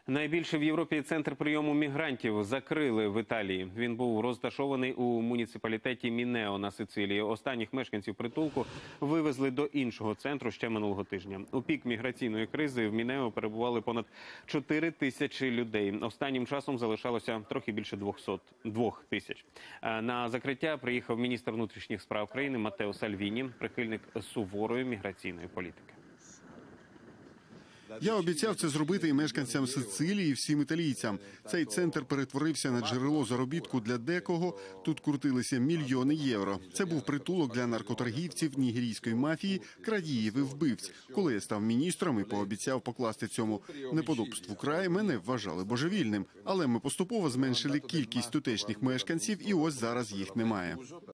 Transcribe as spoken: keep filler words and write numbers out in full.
Найбільший в Європі центр прийому мігрантів закрили в Італії. Він був розташований у муніципалітеті Мінео на Сицилії. Останніх мешканців притулку вивезли до іншого центру ще минулого тижня. У пік міграційної кризи в Мінео перебували понад чотири тисячі людей. Останнім часом залишалося трохи більше двохсот, двох тисяч. На закриття приїхав міністр внутрішніх справ країни Матео Сальвіні, прихильник суворої міграційної політики. Я обіцяв це зробити і мешканцям Сицилії, і всім італійцям. Цей центр перетворився на джерело заробітку для декого. Тут крутилися мільйони євро. Це був притулок для наркоторгівців, нігерійської мафії, крадіїв і вбивць. Коли я став міністром і пообіцяв покласти цьому неподобству край, мене вважали божевільним. Але ми поступово зменшили кількість тутешніх мешканців, і ось зараз їх немає.